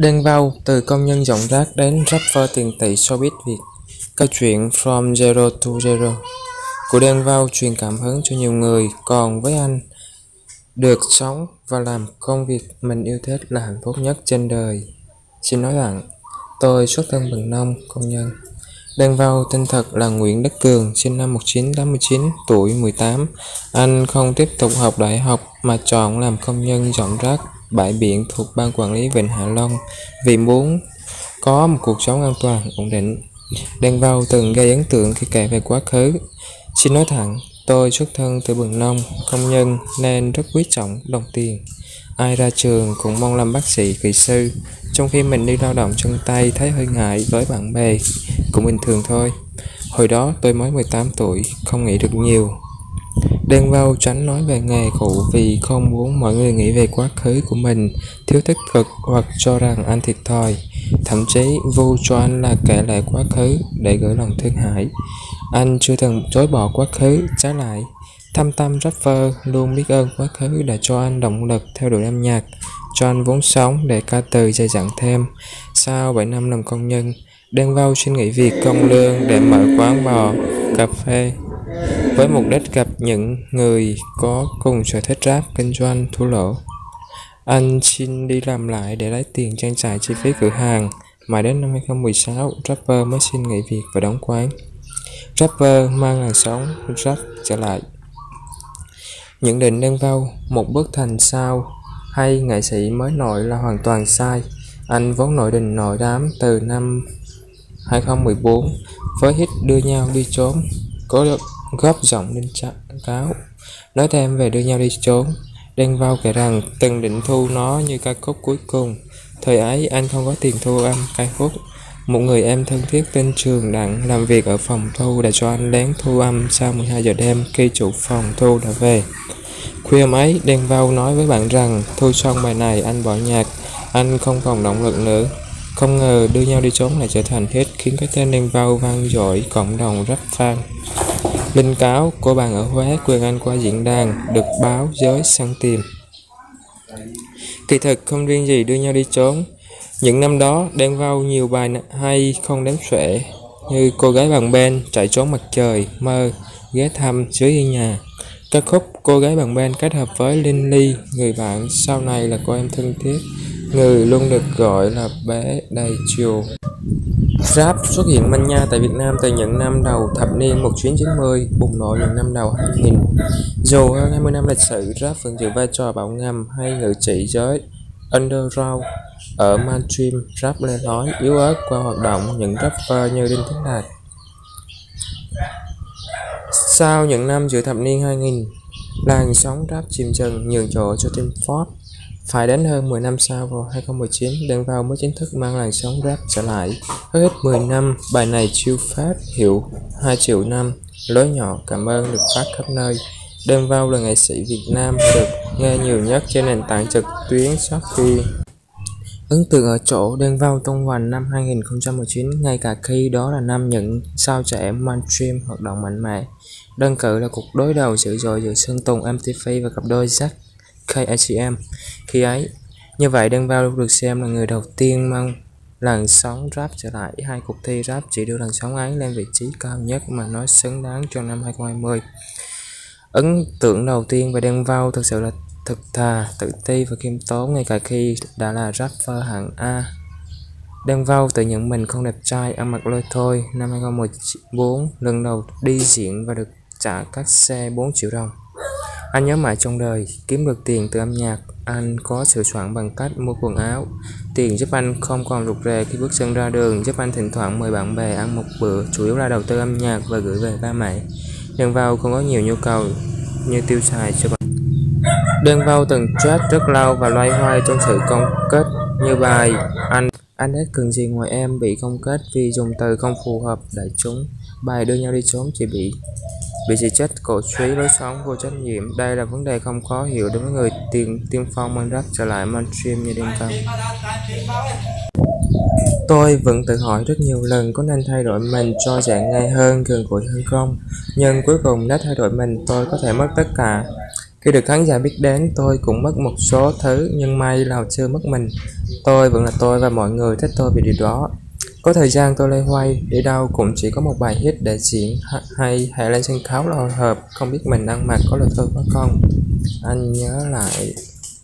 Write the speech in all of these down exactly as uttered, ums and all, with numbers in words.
Đen Vâu, từ công nhân dọn rác đến rapper tiền tỷ showbiz Việt. Câu chuyện From Zero to Zero của Đen Vâu truyền cảm hứng cho nhiều người, còn với anh, được sống và làm công việc mình yêu thích là hạnh phúc nhất trên đời. Xin nói rằng, tôi xuất thân bằng nông, công nhân. Đen Vâu tên thật là Nguyễn Đức Cường, sinh năm một nghìn chín trăm tám mươi chín, tuổi mười tám. Anh không tiếp tục học đại học mà chọn làm công nhân dọn rác bãi biển thuộc Ban Quản lý Vịnh Hạ Long vì muốn có một cuộc sống an toàn, ổn định. Đen Vâu từng gây ấn tượng khi kể về quá khứ. Xin nói thẳng, tôi xuất thân từ bần nông, công nhân nên rất quý trọng đồng tiền. Ai ra trường cũng mong làm bác sĩ, kỹ sư, trong khi mình đi lao động chân tay thấy hơi ngại với bạn bè, cũng bình thường thôi. Hồi đó tôi mới mười tám tuổi, không nghĩ được nhiều. Đen Vâu tránh nói về nghề cũ vì không muốn mọi người nghĩ về quá khứ của mình thiếu tích cực hoặc cho rằng anh thiệt thòi. Thậm chí vu cho anh là kể lại quá khứ để gửi lòng thương hại. Anh chưa từng chối bỏ quá khứ, trái lại, thâm tâm rapper luôn biết ơn quá khứ đã cho anh động lực theo đuổi âm nhạc, cho anh vốn sống để ca từ dày dặn thêm. Sau bảy năm làm công nhân, Đen Vâu xin nghỉ việc công lương để mở quán bò, cà phê với mục đích gặp những người có cùng sở thích rap kinh doanh thua lỗ. Anh xin đi làm lại để lấy tiền trang trải chi phí cửa hàng. Mãi đến năm hai không một sáu, rapper mới xin nghỉ việc và đóng quán. Rapper mang làn sóng rap trở lại. Nhận định Đen Vâu, một bước thành sao hay nghệ sĩ mới nổi là hoàn toàn sai. Anh vốn nổi đình nổi đám từ năm hai không một bốn với hit Đưa Nhau Đi Trốn, có góp giọng Đinh Cáo. Nói thêm về Đưa Nhau Đi Trốn, Đen Vâu kể rằng từng định thu nó như ca khúc cuối cùng. Thời ấy anh không có tiền thu âm ca khúc. Một người em thân thiết tên Trường Đặng làm việc ở phòng thu đã cho anh lén thu âm sau mười hai giờ đêm khi chủ phòng thu đã về. Khuya hôm ấy, Đen Vâu nói với bạn rằng thu xong bài này anh bỏ nhạc, anh không còn động lực nữa. Không ngờ Đưa Nhau Đi Trốn lại trở thành hit khiến cái tên Đen Vâu vang dội cộng đồng rap fan. Linh Cáo, cô bạn ở Huế quen anh qua diễn đàn, được báo giới săn tìm. Kỳ thực không riêng gì Đưa Nhau Đi Trốn. Những năm đó, Đen Vâu nhiều bài hay không đếm xuể như Cô Gái Bằng Ben, Chạy Trốn Mặt Trời, Mơ, Ghé Thăm, Dưới Hiên Nhà. Ca khúc Cô Gái Bằng Ben kết hợp với Linh Ly, người bạn sau này là cô em thân thiết, người luôn được gọi là bé đầy chiều. Rap xuất hiện manh nha tại Việt Nam từ những năm đầu thập niên một nghìn chín trăm chín mươi, bùng nổ những năm đầu hai nghìn. Dù hơn hai mươi năm lịch sử, rap vẫn giữ vai trò bạo ngầm hay ngự trị giới underground. Ở mainstream, rap lên lối yếu ớt qua hoạt động những rapper như Đinh Tiến Đạt. Sau những năm giữa thập niên hai nghìn, làn sóng rap chìm dần nhường chỗ cho Team Fox. Phải đến hơn mười năm sau, vào hai không một chín, Đen Vâu mới chính thức mang làn sóng rap trở lại. Với hết mười năm, bài này chiêu phát hiệu hai triệu năm, lối nhỏ cảm ơn được phát khắp nơi. Đen Vâu là nghệ sĩ Việt Nam được nghe nhiều nhất trên nền tảng trực tuyến Shopee. Ấn tượng ở chỗ Đen Vâu tung hoành năm hai không một chín, ngay cả khi đó là năm những sao trẻ mainstream hoạt động mạnh mẽ. Đơn cử là cuộc đối đầu dữ dội giữa Sơn Tùng em tê pê và cặp đôi Jack K A T M khi ấy. Như vậy, Đen Vâu được xem là người đầu tiên mang làn sóng rap trở lại. Hai cuộc thi rap chỉ đưa làn sóng ấy lên vị trí cao nhất mà nói xứng đáng trong năm hai không hai không. Ấn tượng đầu tiên về Đen Vâu thực sự là thực thà, tự ti và khiêm tốn ngay cả khi đã là rapper hạng A. Đen Vâu tự nhận mình không đẹp trai, ăn mặc lôi thôi. Năm hai không một bốn, lần đầu đi diễn và được trả các xe bốn triệu đồng. Anh nhớ mãi trong đời, kiếm được tiền từ âm nhạc, anh có sửa soạn bằng cách mua quần áo. Tiền giúp anh không còn rụt rè khi bước chân ra đường, giúp anh thỉnh thoảng mời bạn bè ăn một bữa, chủ yếu là đầu tư âm nhạc và gửi về ba mẹ. Đen Vâu không có nhiều nhu cầu như tiêu xài cho bạn. Đen Vâu từng chat rất lâu và loay hoay trong sự công kết như bài Anh Anh hết cần gì ngoài em bị công kết vì dùng từ không phù hợp đại chúng. Bài Đưa Nhau Đi Trốn chỉ bị bị chỉ trích cổ suý lối sống vô trách nhiệm. Đây là vấn đề không khó hiểu đối với người tiền tiên phong mang rap trở lại mainstream như Đen Vâu. Tôi vẫn tự hỏi rất nhiều lần có nên thay đổi mình cho dạng ngay hơn, gần gũi hơn không, nhưng cuối cùng nếu thay đổi mình tôi có thể mất tất cả. Khi được khán giả biết đến, tôi cũng mất một số thứ, nhưng may là chưa mất mình. Tôi vẫn là tôi và mọi người thích tôi vì điều đó. Có thời gian tôi loay hoay, đi đâu cũng chỉ có một bài hit để diễn hay hay lên sân khấu là hồi hộp, không biết mình ăn mặc có là tôi có không. Anh nhớ lại.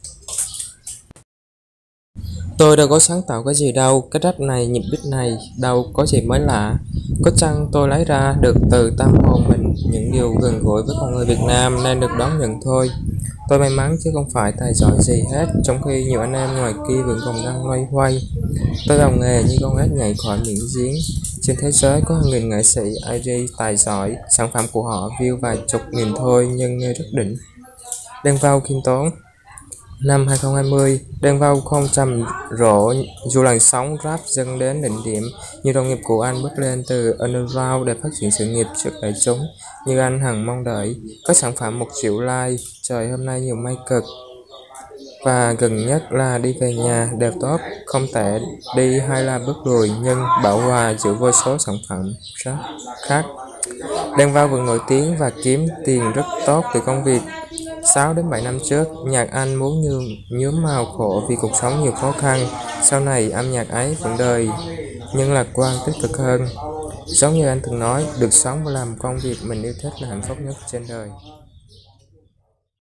Tôi đâu có sáng tạo cái gì đâu, cái rap này, nhịp beat này, đâu có gì mới lạ. Có chăng tôi lấy ra được từ tâm hồn mình, những điều gần gũi với con người Việt Nam nên được đón nhận thôi. Tôi may mắn chứ không phải tài giỏi gì hết, trong khi nhiều anh em ngoài kia vẫn còn đang loay hoay. Tôi vào nghề như con ếch nhảy khỏi miệng giếng. Trên thế giới có hàng nghìn nghệ sĩ i đê tài giỏi, sản phẩm của họ view vài chục nghìn thôi nhưng nghe rất đỉnh. Đen Vâu khiêm tốn. Năm hai không hai không, Đen Vâu không trầm rộ dù làn sóng rap dâng đến đỉnh điểm. Nhiều đồng nghiệp của anh bước lên từ underground để phát triển sự nghiệp trước đại chúng, như anh hằng mong đợi. Có sản phẩm một triệu like, trời hôm nay nhiều may cực. Và gần nhất là đi về nhà đều tốt, không tệ đi hay là bước lùi, nhưng bảo hòa giữa vô số sản phẩm rap khác. Đen Vâu vẫn nổi tiếng và kiếm tiền rất tốt từ công việc. Sáu đến bảy năm trước, nhạc anh muốn như nhuốm màu khổ vì cuộc sống nhiều khó khăn. Sau này âm nhạc ấy vẫn đời, nhưng lạc quan tích cực hơn. Giống như anh từng nói, được sống và làm công việc mình yêu thích là hạnh phúc nhất trên đời.